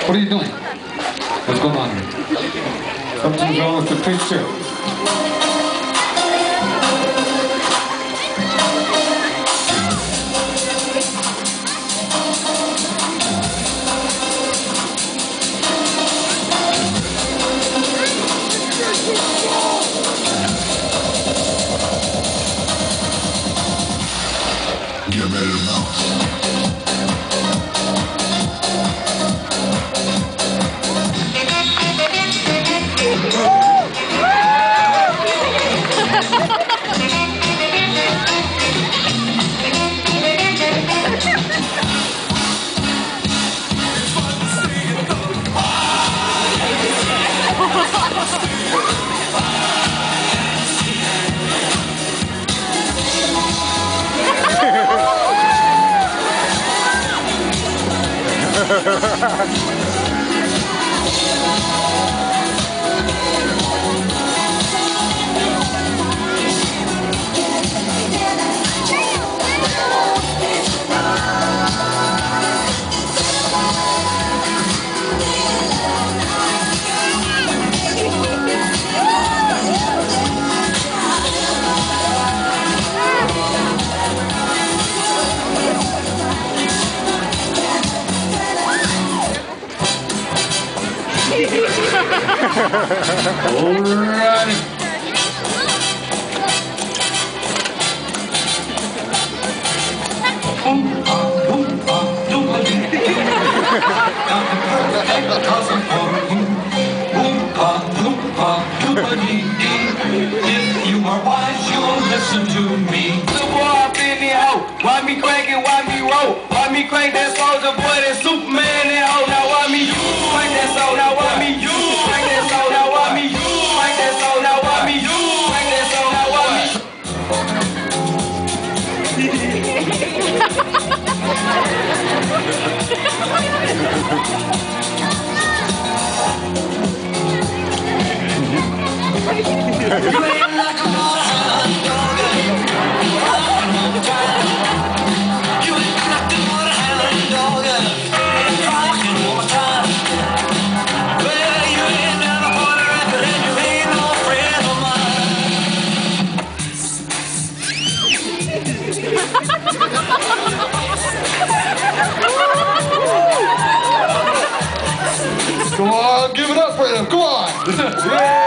What are you doing? What's going on here? Something's wrong with the picture. Get ready to bounce. Alrighty. If you are wise, you'll listen to me. The boy up in the hoe. Why me crank it? Why me roll? Why me crank that soldier boy? That Superman that hoe. Now why me crank that soul? Now why me crank that soul? Now why me crank that soul? Now why me crank that soul? Now why me? You ain't like a motorhound dog. Rockin' all the time. You ain't like a motorhound dog. Rockin' all the time. Well, you ain't never bought a record and you ain't no friend of mine. Come on, give it up for them. Come on. Yeah.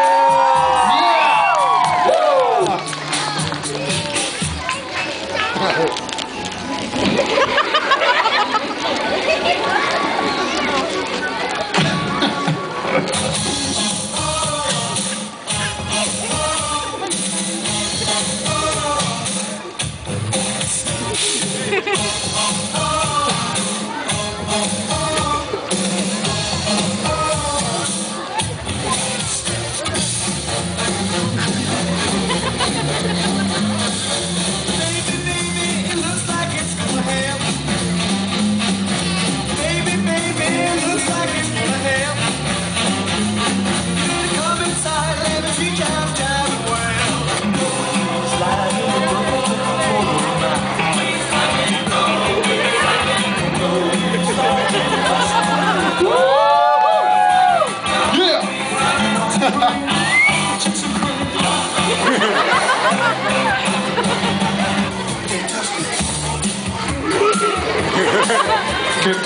Break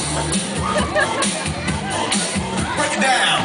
it down.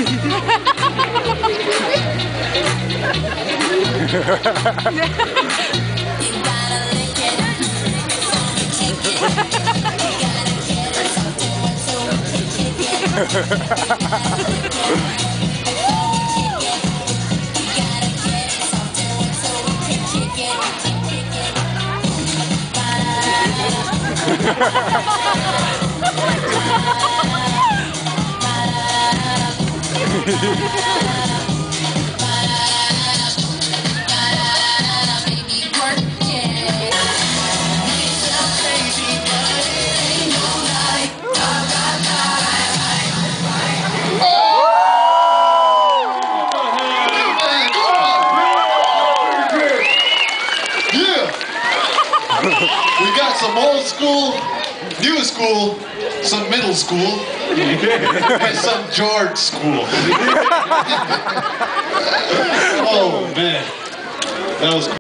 We got some old school, new school, some middle school, and some George school. Oh man, that was cool.